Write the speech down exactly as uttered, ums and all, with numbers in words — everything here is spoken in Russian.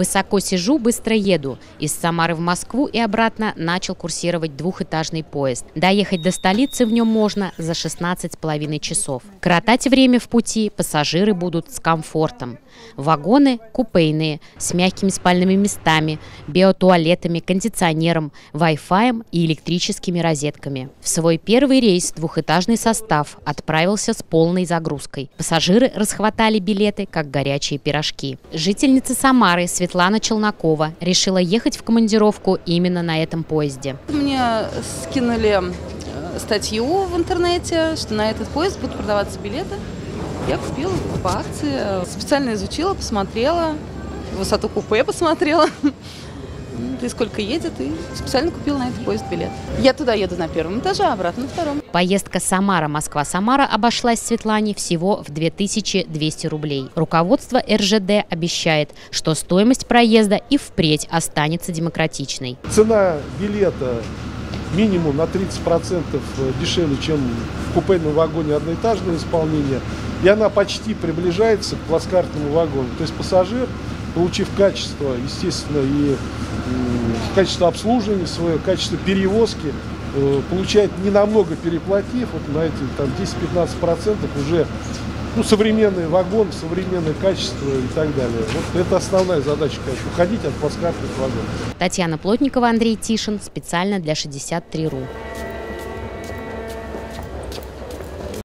«Высоко сижу, быстро еду». Из Самары в Москву и обратно начал курсировать двухэтажный поезд. Доехать до столицы в нем можно за шестнадцать с половиной часов. Коротать время в пути пассажиры будут с комфортом. Вагоны купейные, с мягкими спальными местами, биотуалетами, кондиционером, вай-фаем и электрическими розетками. В свой первый рейс двухэтажный состав отправился с полной загрузкой. Пассажиры расхватали билеты, как горячие пирожки. Жительница Самары Светлана Челнокова решила ехать в командировку именно на этом поезде. Мне скинули статью в интернете, что на этот поезд будут продаваться билеты. Я купила по акции, специально изучила, посмотрела, высоту купе посмотрела, и сколько едет, и специально купила на этот поезд билет. Я туда еду на первом этаже, а обратно на втором. Поездка Самара-Москва-Самара обошлась Светлане всего в две тысячи двести рублей. Руководство эр жэ дэ обещает, что стоимость проезда и впредь останется демократичной. Цена билета минимум на тридцать процентов дешевле, чем в купейном вагоне одноэтажное исполнение. И она почти приближается к плацкартному вагону. То есть пассажир, получив качество, естественно, и качество обслуживания свое, качество перевозки, получает не намного переплатив, вот на эти десять-пятнадцать процентов уже ну, современный вагон, современное качество и так далее. Вот это основная задача, конечно, уходить от плацкартных вагонов. Татьяна Плотникова, Андрей Тишин. Специально для шестьдесят три точка ру.